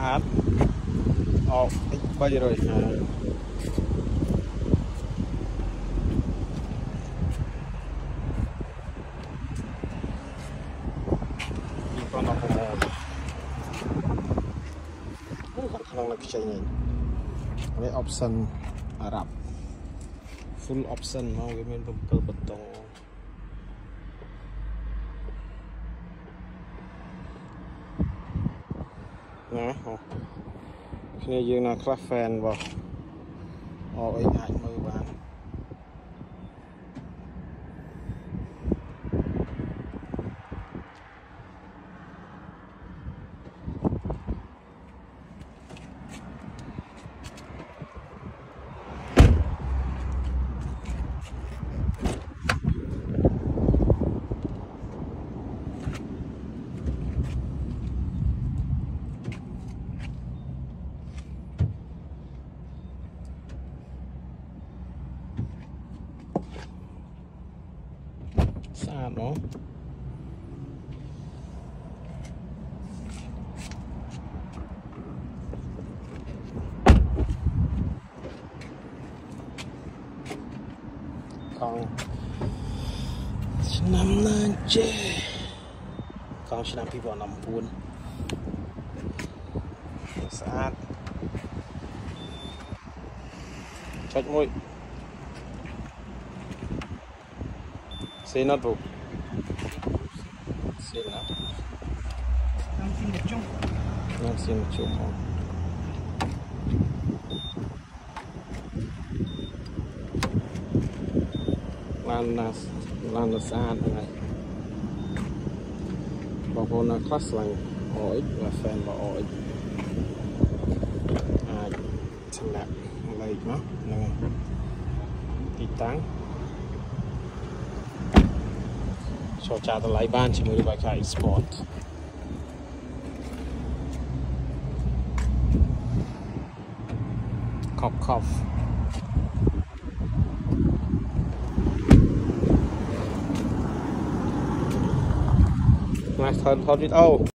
át ít bao giờ rồi con nó không là cái chơi này với option Ả Rập full option mau cái bên cơ bật tông nè khi dương là class fan vào ít ảnh mơ bạn xa đó con năm nay chê con năm pi vào 9 sát chạch mũi xin nó đủ xin nó xin một chút lan là xa này bảo cô là class lành ổi và fan bảo ổi xin lạc lấy nó nè tí táng cho cha ta lấy ban chỉ mới được cái sport cop nice third video